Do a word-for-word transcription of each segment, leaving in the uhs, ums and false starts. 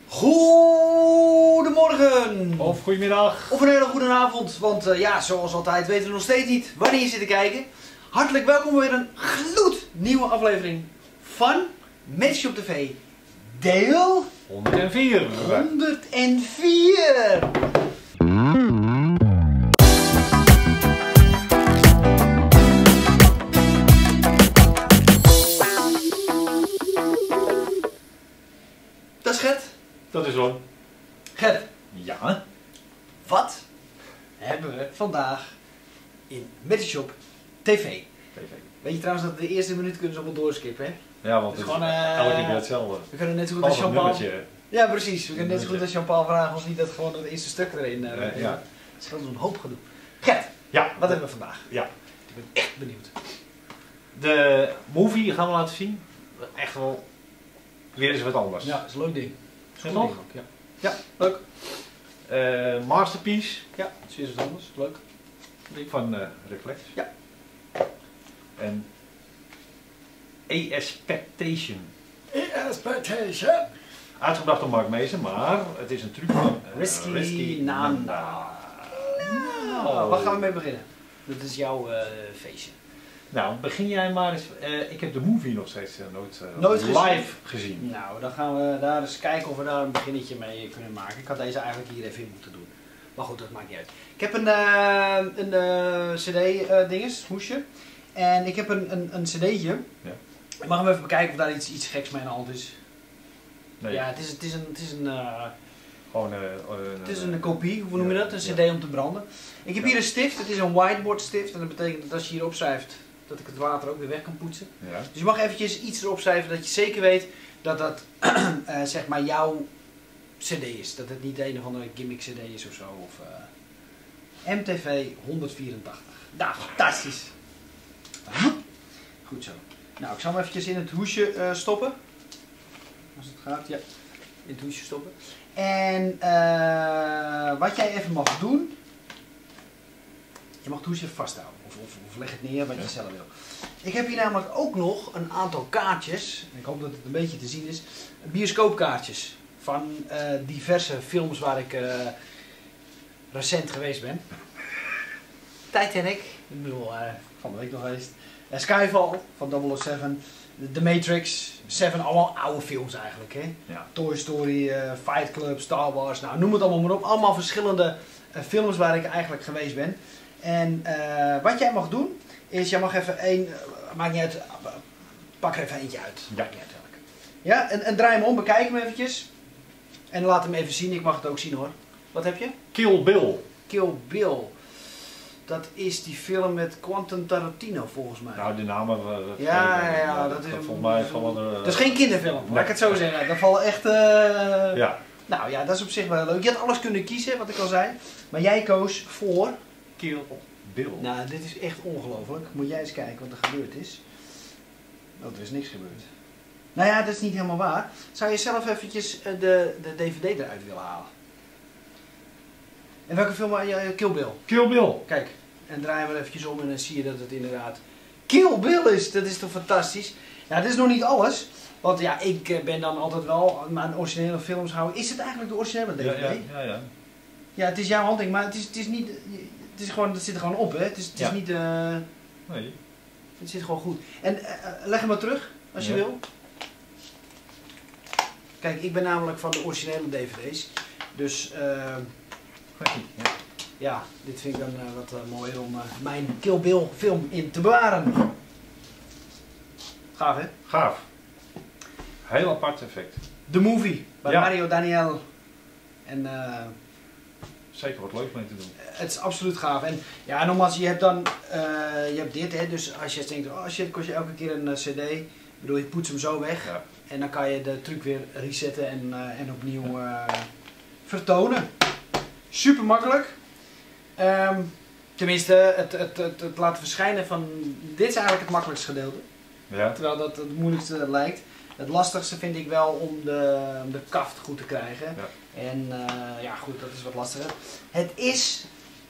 Goedemorgen! Of goedemiddag. Of een hele goede avond, want uh, ja, zoals altijd weten we nog steeds niet wanneer je zit te kijken. Hartelijk welkom bij weer een gloednieuwe aflevering van Matchshop T V. Deel honderdvier. honderdvier. Dat is Gert. Dat is Ron. Gert, Ja. wat hebben we vandaag in Matchshop T V? T V. Weet je trouwens dat de eerste minuut kunnen ze allemaal doorskippen, hè? Ja, want Het het is is gewoon, uh, elke keer hetzelfde. We kunnen net zo goed Als als een Jean-Paul... nummertje. Ja, precies. We kunnen net zo goed als Jean-Paul vragen als niet dat gewoon het eerste stuk erin... Uh, Uh, ja. Het scheelt een hoop gedoe. Gert, Ja. wat hebben we vandaag? Ja. Ik ben echt benieuwd. De movie gaan we laten zien. Echt wel weer eens wat anders. Ja, dat is een leuk ding. Ja, Goed toch? ding ook, ja. Ja, leuk. Uh, Masterpiece Ja, het is weer wat anders. Leuk. van uh, Reflex. Ja. En Expectation. Expectation. Uitgebracht door Mark Meesen, maar het is een truc van uh, Risky, Risky Nanda. Nanda. Nou, waar gaan we mee beginnen? Dit is jouw uh, feestje. Nou, begin jij maar eens. Uh, ik heb de movie nog steeds uh, nooit, uh, Nooit live gezien? gezien. Nou, dan gaan we daar eens kijken of we daar een beginnetje mee kunnen maken. Ik had deze eigenlijk hier even in moeten doen. Maar goed, dat maakt niet uit. Ik heb een, uh, een uh, cd-dinges, uh, hoesje. En ik heb een, een, een cd'tje. Ja. Ik mag hem even bekijken of daar iets, iets geks mee aan de hand is. Nee, Ja, het is, het is een... Het is een uh, gewoon uh, uh, Het is een kopie, hoe noem je ja, dat? Een cd ja. om te branden. Ik heb Ja. hier een stift, het is een whiteboard stift. En dat betekent dat als je hier opschrijft, dat ik het water ook weer weg kan poetsen. Ja. Dus je mag eventjes iets erop schrijven dat je zeker weet dat dat uh, zeg maar jouw cd is. Dat het niet een of andere gimmick cd is of zo. Of, uh, M T V honderdvierentachtig. Nou, fantastisch. Goed zo. Nou, ik zal hem eventjes in het hoesje uh, stoppen. Als het gaat, ja. In het hoesje stoppen. En uh, wat jij even mag doen. Je mag het hoesje vasthouden. Of, of, of leg het neer wat je Ja. zelf wil. Ik heb hier namelijk ook nog een aantal kaartjes. Ik hoop dat het een beetje te zien is. Bioscoopkaartjes. Van uh, diverse films waar ik uh, recent geweest ben. Titanic. Ik bedoel, uh, van de week nog geweest. Uh, Skyfall van double oh seven. The Matrix. Seven, allemaal oude films eigenlijk. Hè? Ja. Toy Story, uh, Fight Club, Star Wars. Nou, noem het allemaal maar op. Allemaal verschillende uh, films waar ik eigenlijk geweest ben. En uh, wat jij mag doen, is jij mag even één, uh, maakt niet uit, uh, pak er even eentje uit. Ja. Maakt niet uit welke. Ja, en, en draai hem om, bekijk hem eventjes. En laat hem even zien, ik mag het ook zien hoor. Wat heb je? Kill Bill. Kill Bill. Dat is die film met Quentin Tarantino volgens mij. Nou, de namen. Uh, dat ja, weet ik ja, niet, ja, maar dat is een- volgens mij gewoon. Uh, Dat is geen kinderfilm, laat nee. ik het zo zeggen. Dat vallen echt... Uh, Ja. Nou ja, dat is op zich wel leuk. Je had alles kunnen kiezen, wat ik al zei. Maar jij koos voor... Kill Bill. Nou, dit is echt ongelooflijk. Moet jij eens kijken wat er gebeurd is. Oh, er is niks gebeurd. Nou ja, dat is niet helemaal waar. Zou je zelf eventjes uh, de, de D V D eruit willen halen? En welke film had je? Kill Bill. Kill Bill. Kijk, en draai hem er eventjes om en dan zie je dat het inderdaad Kill Bill is. Dat is toch fantastisch? Nou, dit is nog niet alles. Want ja, ik uh, ben dan altijd wel aan originele films houden. Is het eigenlijk de originele D V D? Ja, ja, ja, ja. Ja, het is jouw handing, maar het is, het is niet... Het is gewoon, het zit er gewoon op, hè? Het is, het is Ja. niet... Uh, Nee. het zit gewoon goed. En uh, leg hem maar terug, als je Ja. wil. Kijk, ik ben namelijk van de originele D V D's. Dus, uh, Ja. ja, dit vind ik dan uh, wat uh, mooier om uh, mijn Kill Bill film in te bewaren. Gaaf, hè? Gaaf. Heel apart effect. The Movie, bij Ja. Mario Daniel. En... Uh, Zeker wat leuk mee te doen. Het is absoluut gaaf. En ja, nogmaals, je hebt dan, uh, je hebt dit, hè, dus als je denkt, oh shit, kost je elke keer een uh, cd. Ik bedoel, je poetst hem zo weg. Ja. En dan kan je de truc weer resetten en, uh, en opnieuw uh, vertonen. Super makkelijk. Um, tenminste, het, het, het, het laten verschijnen van, dit is eigenlijk het makkelijkste gedeelte. Ja. Terwijl dat het moeilijkste lijkt. Het lastigste vind ik wel om de, om de kaft goed te krijgen. Ja. En uh, ja goed, dat is wat lastiger. Het is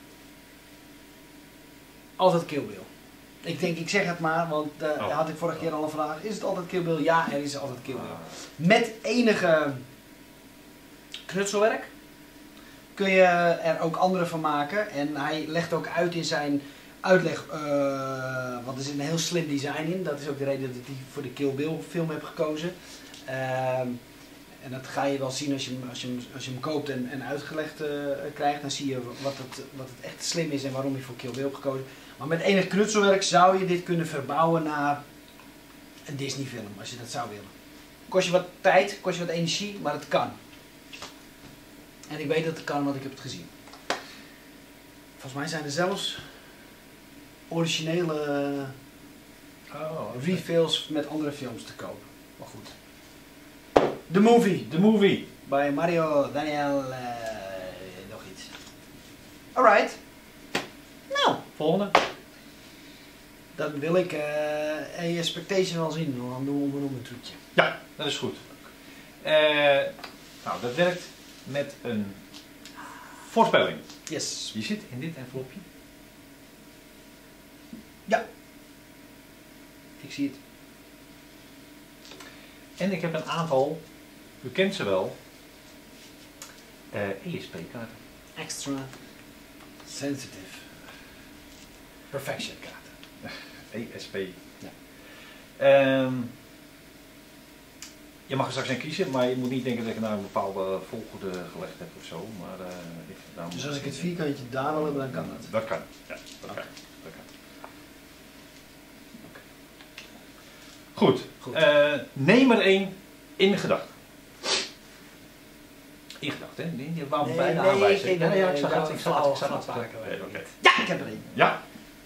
altijd Kill Bill. Ik denk, ik zeg het maar, want uh, oh. had ik vorige keer al een vraag. Is het altijd Kill Bill? Ja, er is altijd Kill Bill. Ah. Met enige knutselwerk. Kun je er ook andere van maken. En hij legt ook uit in zijn uitleg, uh, want er zit een heel slim design in. Dat is ook de reden dat ik die voor de Kill Bill film heb gekozen. Uh, en dat ga je wel zien als je hem, als je hem, als je hem koopt en, en uitgelegd uh, krijgt. Dan zie je wat het, wat het echt slim is en waarom je voor Kill Bill hebt gekozen. Maar met enig knutselwerk zou je dit kunnen verbouwen naar een Disney film, als je dat zou willen. Kost je wat tijd, kost je wat energie, maar het kan. En ik weet dat het kan, want ik heb het gezien. Volgens mij zijn er zelfs originele Oh, okay. refills met andere films te kopen. Maar goed. The Movie. The Movie. Bij Mario Daniel uh, nog iets. Alright. Nou. Volgende. Dan wil ik uh, A Expectation wel zien. Dan doen we nog een trucje. Ja, dat is goed. Uh, nou, dat werkt met een voorspelling. Yes. Die zit in dit envelopje. Ja. Ik zie het. En ik heb een aantal, u kent ze wel, uh, E S P-kaarten. Extra sensitive perfection kaarten. E S P. Ja. Um, je mag er straks een kiezen, maar je moet niet denken dat ik nou een bepaalde volgorde gelegd heb of zo. Maar, uh, ik, nou, Dus als ik het vierkantje daar wil hebben, dan kan dat. Dat kan, ja. Dat Okay. kan. Dat kan. Okay. Goed. Goed. Uh, neem er één in gedachten. In gedachten, hè? Die, die wou me Nee, bijna nee, aanwijzen. ik- Ja, ja, ik ik zag wou het. Ik zag het. flauw Ik zag het. grap maken, Oké, weet ik oké. Ja, ik heb er één. Ja.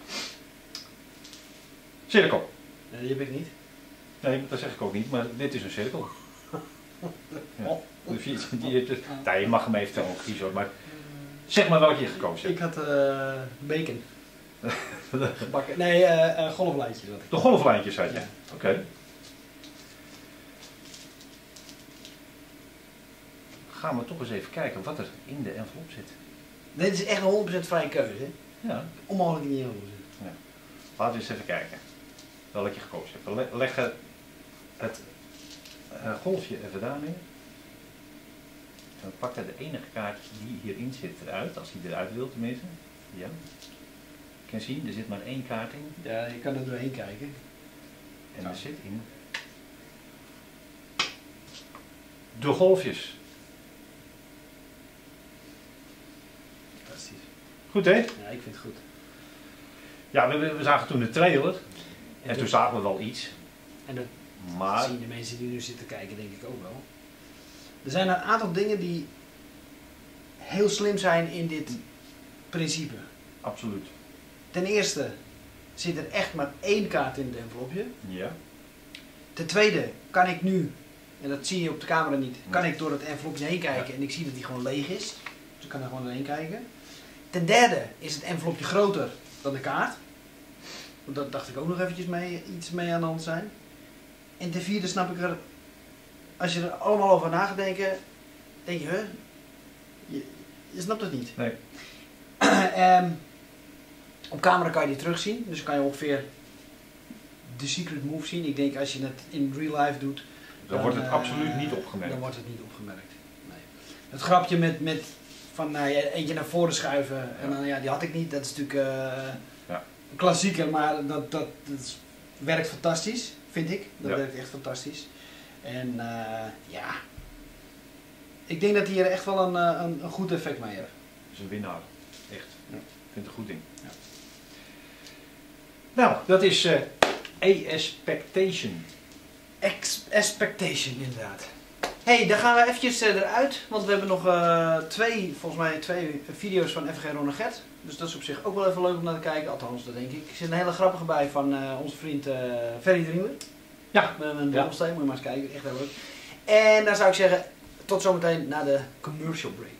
Cirkel. Nee, die heb ik niet. Nee, dat zeg ik ook niet, maar dit is een cirkel. Ja. Oh. Dus je, die heeft het, nou, je mag hem eventueel nog kiezen hoor, maar zeg maar welke je gekozen Ik hebt. had uh, bacon. Gebakken. Nee, uh, uh, golflijntjes had ik. De golflijntjes had je. Ja. Oké. Okay. Gaan we toch eens even kijken wat er in de envelop zit. Dit is echt een honderd procent vrije keuze. Hè? Ja. Onmogelijk niet helemaal zitten. Ja. Laten we eens even kijken welke je gekozen hebt. We leggen het uh, golfje even daar neer. En we pakken de enige kaart die hierin zit eruit, als hij eruit wil tenminste. Ja. Je kan zien, er zit maar één kaart in. Ja, je kan er doorheen kijken. En er zit in de golfjes. Fantastisch. Goed hè? Ja, ik vind het goed. Ja, we, we zagen toen de trailer. En, En toen toen- zagen we wel iets. En dat Maar zien de mensen die nu zitten kijken denk ik ook wel. Er zijn een aantal dingen die heel slim zijn in dit principe. absoluut. Ten eerste zit er echt maar één kaart in het envelopje. Ja. Ten tweede kan ik nu, en dat zie je op de camera niet, kan ik door het envelopje heen kijken Ja. en ik zie dat die gewoon leeg is. Dus ik kan er gewoon doorheen kijken. Ten derde is het envelopje groter dan de kaart. Want dat dacht ik ook nog eventjes mee, iets mee aan de hand zijn. En ten vierde snap ik er, als je er allemaal over na gaat denken, denk je, huh? Je, je snapt het niet. Nee. um, op camera kan je die terugzien, dus kan je ongeveer de secret move zien. Ik denk als je het in real life doet, Dan, wordt het eh, absoluut niet opgemerkt. Dan wordt het niet opgemerkt. Nee. Het grapje met, met van nou, ja, eentje naar voren schuiven, en dan, ja, die had ik niet. Dat is natuurlijk uh, Ja. een klassieker, maar dat, dat, dat is- werkt fantastisch, vind ik. Dat Ja. werkt echt fantastisch. En uh, ja, ik denk dat hij er echt wel een, uh, een, een goed effect mee heeft. Dat is een winnaar. Echt. Ja. Ik vind het een goed ding. Ja. Nou, dat is uh, A Expectation. Ex expectation, inderdaad. Hey, dan gaan we eventjes uh, eruit, want we hebben nog uh, twee, volgens mij twee video's van F G Ron en Gert. Dus dat is op zich ook wel even leuk om naar te kijken, althans dat denk ik. Er zit een hele grappige bij van uh, onze vriend uh, Ferry Dreamer. Ja. Met een Ja. dobbelsteen, moet je maar eens kijken, echt heel leuk. En dan zou ik zeggen, tot zometeen na de commercial break.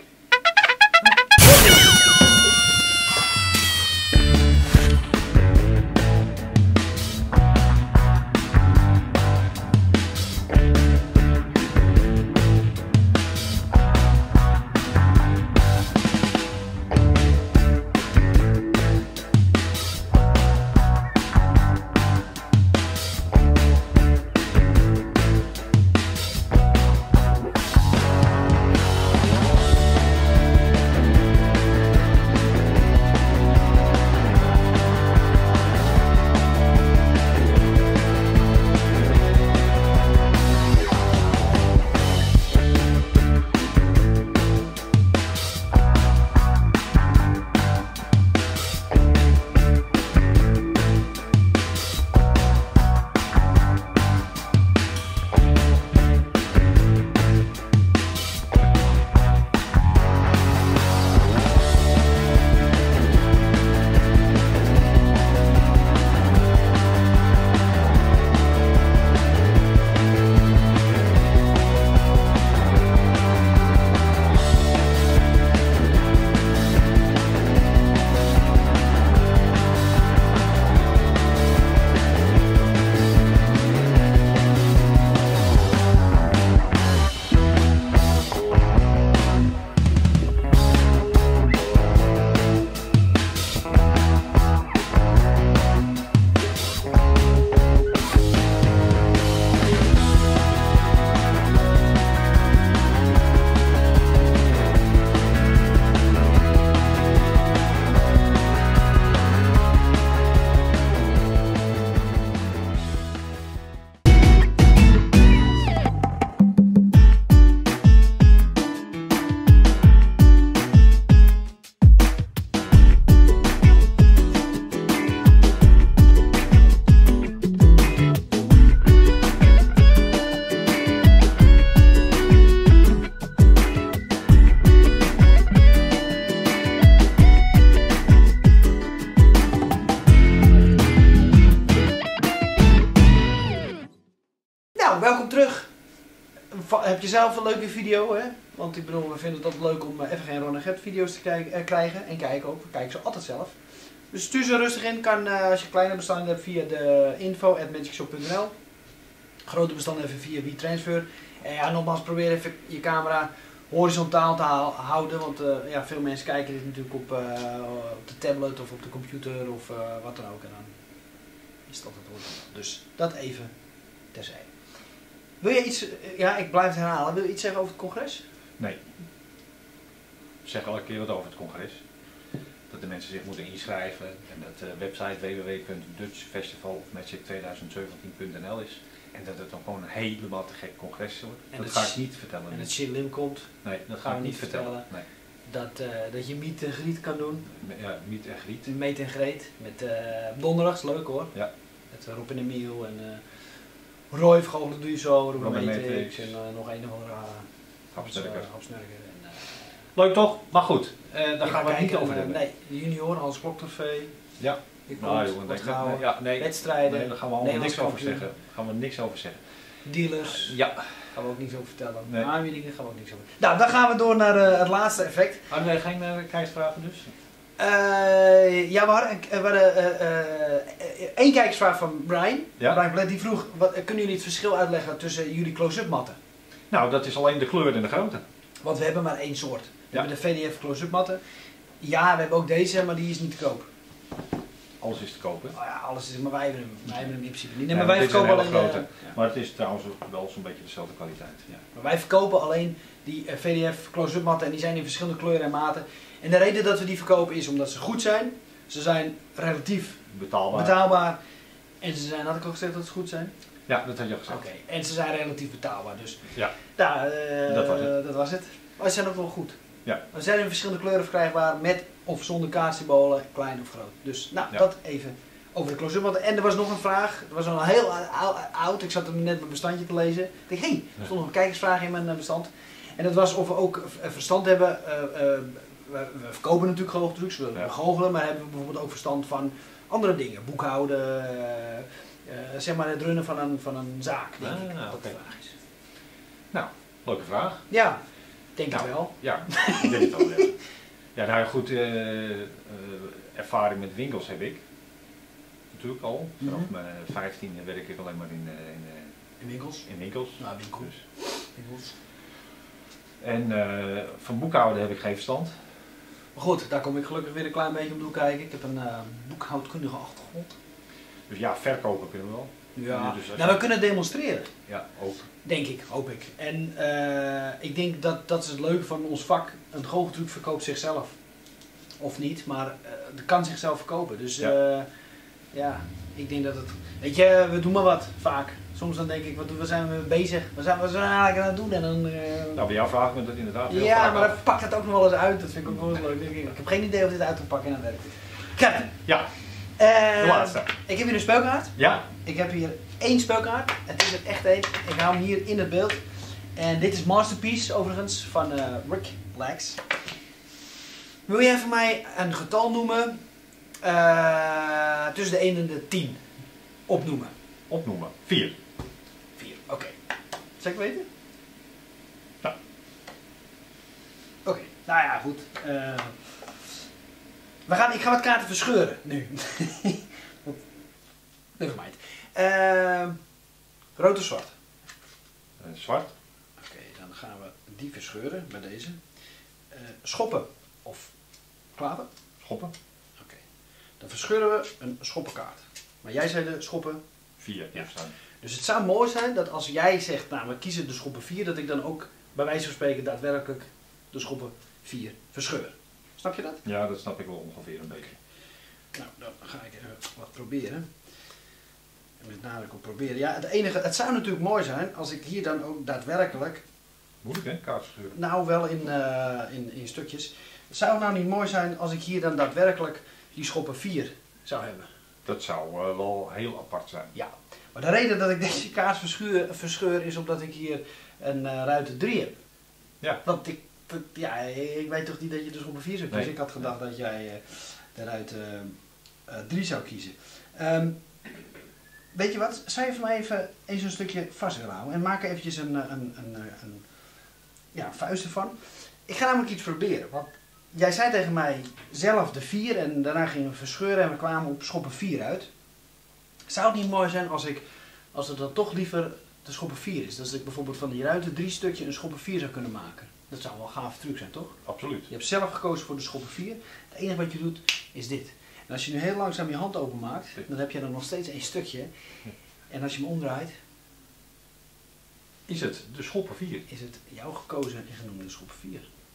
zelf een leuke video, hè? Want ik bedoel, we vinden het altijd leuk om uh, even geen Ron en Gert video's te kijken, uh, krijgen. En kijken ook, we kijken ze altijd zelf. Dus stuur ze rustig in, kan uh, als je kleine bestanden hebt via de info at magicshop punt n l. Grote bestanden even via WeTransfer. En ja, nogmaals, probeer even je camera horizontaal te houden. Want uh, ja, veel mensen kijken dit natuurlijk op, uh, op de tablet of op de computer of uh, wat dan ook. En dan is het altijd horizontaal. Dus dat even terzijde. Wil je iets, ja ik blijf het herhalen, wil je iets zeggen over het congres? Nee. Ik zeg elke keer wat over het congres. Dat de mensen zich moeten inschrijven en dat de website w w w punt dutch festival of magic tweeduizend zeventien punt n l is. En dat het dan gewoon een helemaal te gek congres wordt. En dat, dat ga ik niet vertellen. En dat Shin Lim komt. Nee, dat ga ik niet vertellen. vertellen. Nee. Dat, uh, dat je meet en griet kan doen. Ja, meet en griet. Meet en greet. Met uh, donderdags, leuk hoor. Ja. Met uh, Rob en Emiel en uh, Roy van doe je zo, Ruben Matrix en uh, nog een of andere uh, hapsnurker. hapsnurker. Uh, leuk toch? Maar goed, uh, daar gaan we het niet over uh, hebben. Nee, de junior, Hans Kloktrofee. Ja. Nou, jongen, denk, nee, ja, nee, wedstrijden. Nee, daar gaan we allemaal niks over zeggen. Daar gaan we niks over zeggen. Dealers. Uh, ja. Gaan we ook niks over vertellen. Nee. Aanbiedingen gaan we ook niks over. Nou, dan gaan we door naar uh, het laatste effect. Hadden we geen uh, kijkersvragen dus? Uh, ja, we hadden, we hadden uh, uh, één kijkersvraag van Brian. Ja? Brian Bled, die vroeg, wat, kunnen jullie het verschil uitleggen tussen jullie close-up matten? Nou, dat is alleen de kleur en de grootte. Want we hebben maar één soort. We ja. hebben de V D F close-up matten. Ja, we hebben ook deze, maar die is niet te koop. Alles is te kopen. Oh ja, alles is, maar wij hebben hem, wij hebben hem in principe niet. Nee, ja, maar wij verkopen alleen grote. Uh, ja. Maar het is trouwens wel zo'n beetje dezelfde kwaliteit. Ja. Maar wij verkopen alleen die uh, V D F close-up matten en die zijn in verschillende kleuren en maten. En de reden dat we die verkopen is omdat ze goed zijn. Ze zijn relatief betaalbaar. betaalbaar. En ze zijn, had ik al gezegd dat ze goed zijn? Ja, dat had je al gezegd. Oké, okay. En ze zijn relatief betaalbaar. Dus ja, nou, uh, dat was het. Dat was het. Maar ze zijn ook wel goed. Ja. We zijn in verschillende kleuren verkrijgbaar met of zonder kaartsymbolen, klein of groot. Dus nou, ja. dat even over de close-up. En er was nog een vraag, het was al heel oud, ik zat hem net mijn bestandje te lezen. Ik dacht, hé, hey, er stond nog een kijkersvraag in mijn bestand. En dat was of we ook verstand hebben, uh, uh, we, we verkopen natuurlijk gehoogdrugs, we ja. goochelen, maar hebben we bijvoorbeeld ook verstand van andere dingen. Boekhouden, uh, uh, zeg maar het runnen van een, van een zaak, denk ah, ik, nou, dat okay. de vraag is. Nou, leuke vraag. Ja, denk nou, ik wel. Ja, ik denk het wel. Ja. Ja, nou goed, uh, uh, ervaring met winkels heb ik. Natuurlijk al. Vanaf mm-hmm. mijn vijftiende werk ik alleen maar in, uh, in, uh, in winkels. In winkels. Nou, winkels. Dus. winkels. En uh, van boekhouden heb ik geen verstand. Maar goed, daar kom ik gelukkig weer een klein beetje om doen kijken. Ik heb een uh, boekhoudkundige achtergrond. Dus ja, verkopen kunnen we wel. Ja, dus nou we kunnen demonstreren. Ja, ook. Denk ik, hoop ik. En uh, ik denk dat dat is het leuke van ons vak. Een goocheltruc verkoopt zichzelf. Of niet, maar uh, het kan zichzelf verkopen. Dus ja. Uh, ja, ik denk dat het... Weet je, we doen maar wat, vaak. Soms dan denk ik, wat, wat zijn we mee bezig? Wat zijn, wat zijn we eigenlijk aan het doen? En dan, uh... Nou, bij jou vraag ik me dat inderdaad heel Ja, vaak maar af. dan pakt het ook nog wel eens uit. Dat vind ik ook wel eens leuk. Denk ik. ik heb geen idee of dit uit te pakken en aan werkt. Captain. Ja, uh, de laatste. Ik heb hier een speelkaart. Ja. Ik heb hier één speelkaart. Het is er echt één. Ik hou hem hier in het beeld. En dit is Masterpiece overigens van uh, Rick Lex. Wil jij voor mij een getal noemen uh, tussen de één en de tien? Opnoemen. Opnoemen. vier. vier, oké. Okay. Zal ik weten? Ja. Oké, okay. Nou ja, goed. Uh, we gaan, ik ga wat kaarten verscheuren nu. Nevermind. Uh, rood of zwart? Uh, zwart. Oké, okay, dan gaan we die verscheuren bij deze. Uh, schoppen of klaver? Schoppen. Oké. Okay. Dan verscheuren we een schoppenkaart. Maar jij zei de schoppen? vier. Ja. Dus het zou mooi zijn dat als jij zegt, nou we kiezen de schoppen vier, dat ik dan ook bij wijze van spreken daadwerkelijk de schoppen vier verscheur. Snap je dat? Ja, dat snap ik wel ongeveer een beetje. Nou, dan ga ik even wat proberen. En met nadruk op proberen. Ja, het enige, het zou natuurlijk mooi zijn als ik hier dan ook daadwerkelijk... Moeilijk hè, kaart verscheuren? Nou, wel in, uh, in, in stukjes. Het zou nou niet mooi zijn als ik hier dan daadwerkelijk die schoppen vier zou hebben. Dat zou uh, wel heel apart zijn. Ja, maar de reden dat ik deze kaart verscheur, verscheur is omdat ik hier een uh, ruiter drie heb. Ja. Want ik, ja, ik weet toch niet dat je de schoppen vier zou kiezen. Nee. Ik had gedacht nee. dat jij uh, de ruiter drie uh, zou kiezen. Um, weet je wat, zou je voor mij even eens een stukje vast willen houden en maak eventjes een, een, een, een, ja, vuisten van. Ik ga namelijk iets proberen. Want jij zei tegen mij zelf de vier en daarna gingen we verscheuren en we kwamen op schoppen vier uit. Zou het niet mooi zijn als, ik, als het dan toch liever de schoppen vier is? Dat ik bijvoorbeeld van die ruiten drie stukje een schoppen vier zou kunnen maken. Dat zou wel een gave truc zijn, toch? Absoluut. Je hebt zelf gekozen voor de schoppen vier. Het enige wat je doet is dit. En als je nu heel langzaam je hand openmaakt, dan heb je dan nog steeds één stukje. En als je hem omdraait, is het de schoppen vier. Is het jouw gekozen en genoemde schoppen vier.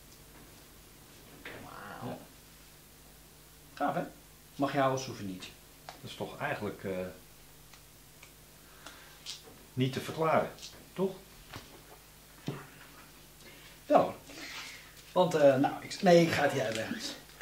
Wauw. Ja. Gaaf, hè? Mag je houden als souvenietje. Dat is toch eigenlijk uh, niet te verklaren, toch? Wel hoor. Want, uh, nou, ik, nee, ik ga het hier uitleggen.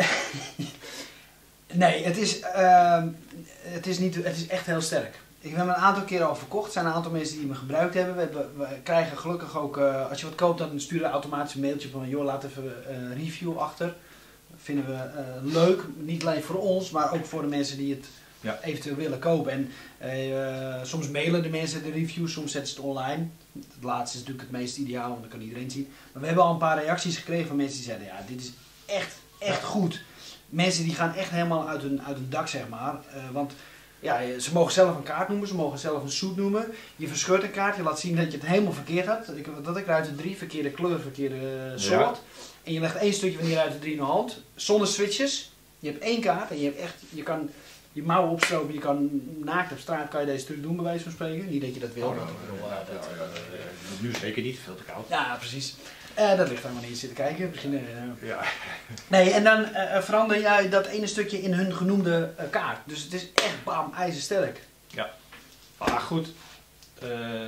nee, het is, uh, het, is niet, het is echt heel sterk. Ik heb hem een aantal keren al verkocht. Er zijn een aantal mensen die me gebruikt hebben. We, hebben, we krijgen gelukkig ook, uh, als je wat koopt, dan sturen we automatisch een mailtje van, joh, laat even een uh, review achter. Dat vinden we uh, leuk. Niet alleen voor ons, maar ook voor de mensen die het ja. eventueel willen kopen. En uh, soms mailen de mensen de reviews, soms zetten ze het online. Het laatste is natuurlijk het meest ideaal, want dan kan iedereen zien. Maar we hebben al een paar reacties gekregen van mensen die zeiden, ja, dit is echt, echt goed. Mensen die gaan echt helemaal uit hun, uit hun dak, zeg maar. Uh, want ja, ze mogen zelf een kaart noemen, ze mogen zelf een suit noemen. Je verscheurt een kaart, je laat zien dat je het helemaal verkeerd had. Ik, dat ik ruiten drie, verkeerde kleur, verkeerde uh, soort. Ja. En je legt één stukje van die ruiten drie in de hand, zonder switches. Je hebt één kaart en je hebt echt, je kan je mouwen opstropen, je kan naakt op straat kan je deze truc doen bij wijze van spreken. Niet dat je dat wil. Oh, no, no, no, dat, uh, uh, nu zeker niet, veel te koud. Ja, precies. Uh, dat ligt aan wanneer je zit te kijken. Misschien, uh, ja. Nee, en dan uh, verander jij dat ene stukje in hun genoemde uh, kaart. Dus het is echt bam, ijzersterk. Ja. Ah, goed. Uh,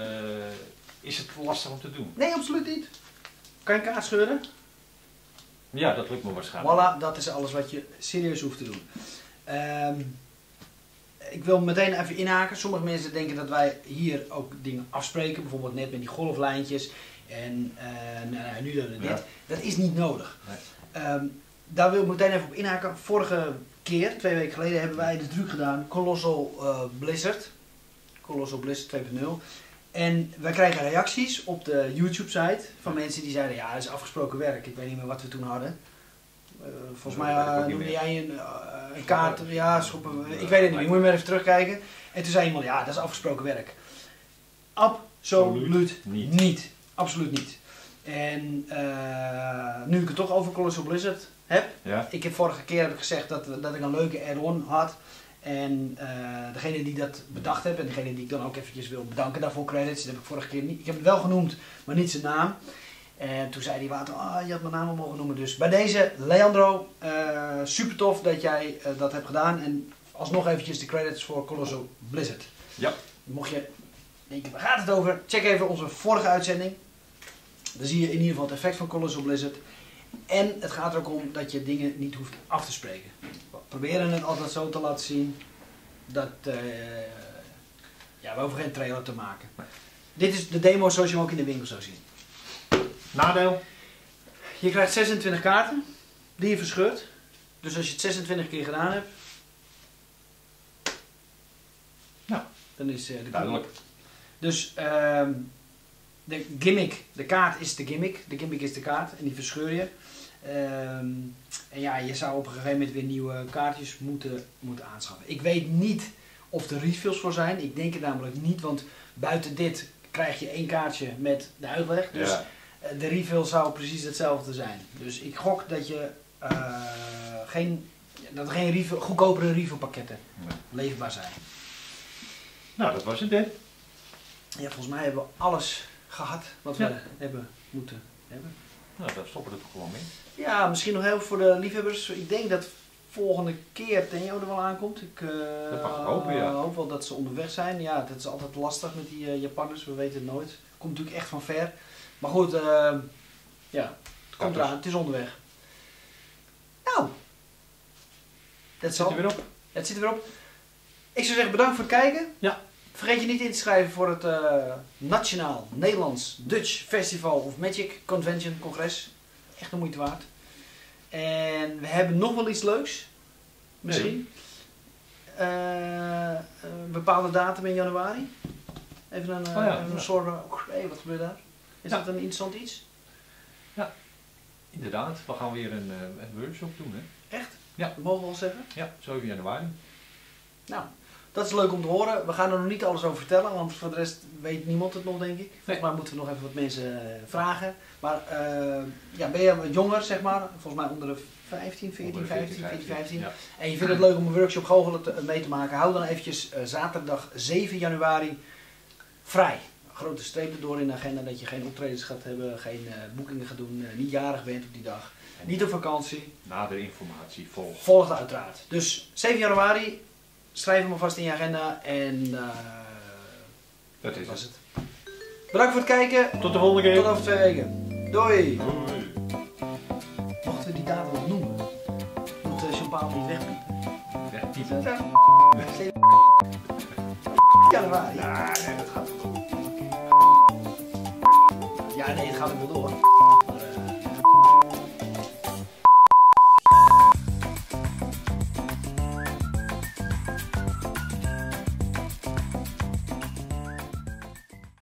is het lastig om te doen? Nee, absoluut niet. Kan je een kaart scheuren? Ja, dat lukt me waarschijnlijk. Voilà, dat is alles wat je serieus hoeft te doen. Um, ik wil meteen even inhaken. Sommige mensen denken dat wij hier ook dingen afspreken. Bijvoorbeeld net met die golflijntjes. En uh, nou, nou, nu dan dit. Ja. Dat is niet nodig. Nee. Um, daar wil ik meteen even op inhaken. Vorige keer, twee weken geleden, hebben wij de truc gedaan. Colossal uh, Blizzard. Colossal Blizzard twee punt nul. En wij krijgen reacties op de YouTube-site van mensen die zeiden, ja, dat is afgesproken werk. Ik weet niet meer wat we toen hadden. Uh, volgens mij uh, noemde jij een, uh, een kaart, ja, schoppen, ik weet het niet, je moet maar even terugkijken. En toen zei iemand, ja, dat is afgesproken werk. Absoluut niet. niet. Absoluut niet. En uh, nu ik het toch over Colossal Blizzard heb, ja. ik heb vorige keer heb ik gezegd dat, dat ik een leuke add-on had. En uh, degene die dat bedacht heeft en degene die ik dan ook eventjes wil bedanken daarvoor credits, dat heb ik vorige keer niet, ik heb het wel genoemd, maar niet zijn naam. En toen zei hij water, ah, je had mijn naam al mogen noemen. Dus bij deze, Leandro, uh, super tof dat jij uh, dat hebt gedaan. En alsnog eventjes de credits voor Colossal Blizzard. Ja. Mocht je denken, waar gaat het over? Check even onze vorige uitzending. Dan zie je in ieder geval het effect van Colossal Blizzard. En het gaat er ook om dat je dingen niet hoeft af te spreken. We proberen het altijd zo te laten zien dat uh, ja, we hoeven geen trailer te maken. Nee. Dit is de demo zoals je hem ook in de winkel zou zien. Nadeel? Je krijgt zesentwintig kaarten die je verscheurt. Dus als je het zesentwintig keer gedaan hebt, nou, dan is uh, de duidelijk. Dus uh, de gimmick, de kaart is de gimmick, de gimmick is de kaart en die verscheur je. Um, en ja, je zou op een gegeven moment weer nieuwe kaartjes moeten, moeten aanschaffen. Ik weet niet of er refills voor zijn, ik denk het namelijk niet, want buiten dit krijg je één kaartje met de uitleg. Dus ja. De refill zou precies hetzelfde zijn. Dus ik gok dat je uh, geen, dat er geen refill, goedkopere refill pakketten nee. leefbaar zijn. Nou, dat was het hè? Ja, volgens mij hebben we alles gehad wat ja. we hebben moeten hebben. Nou, daar stoppen we er toch gewoon mee. Ja, misschien nog heel voor de liefhebbers. Ik denk dat volgende keer Tenjo er wel aankomt. Ik uh, dat mag ik hopen, ja. hoop wel dat ze onderweg zijn. Ja, het is altijd lastig met die uh, Japanners. We weten het nooit. Komt natuurlijk echt van ver. Maar goed, uh, ja, het komt eraan. Het is onderweg. Nou, dat zit er weer op. Het zit er weer op. Ik zou zeggen bedankt voor het kijken. Ja. Vergeet je niet in te schrijven voor het uh, Nationaal Nederlands Dutch Festival of Magic Convention Congres. Echt de moeite waard. En we hebben nog wel iets leuks. Misschien. Nee. Uh, een bepaalde datum in januari. Even een, uh, oh ja, een ja. soort... Uh, hey, wat gebeurt daar? Is ja. dat een interessant iets? Inderdaad, we gaan weer een, uh, een workshop doen, hè? Echt? Ja. Dat mogen we wel zeggen? Ja, zeven januari. Nou, dat is leuk om te horen. We gaan er nog niet alles over vertellen, want voor de rest weet niemand het nog, denk ik. Volgens Nee. mij moeten we nog even wat mensen uh, vragen. Maar uh, ja, ben je wat jonger, zeg maar? Volgens mij onder de vijftien, veertien, vijftien, veertien, vijftien. Ja. En je vindt het leuk om een workshop goochelen te, mee te maken. Hou dan eventjes uh, zaterdag zeven januari vrij. Grote strepen door in de agenda dat je geen optredens gaat hebben, geen uh, boekingen gaat doen, uh, niet jarig bent op die dag. En niet op vakantie. Nader informatie volgt. Volgt uiteraard. Dus zeven januari, schrijf hem alvast in je agenda en uh, Dat is was het. het. Bedankt voor het kijken. Tot de volgende keer. Tot over twee weken. Doei. Doei. Mochten we die datum nog noemen? Moet uh, Jean-Paul niet wegpiepen? Wegpiepen. zeven januari. Ja, nee, dat gaat wel door. Ja, nee, het gaat er wel door.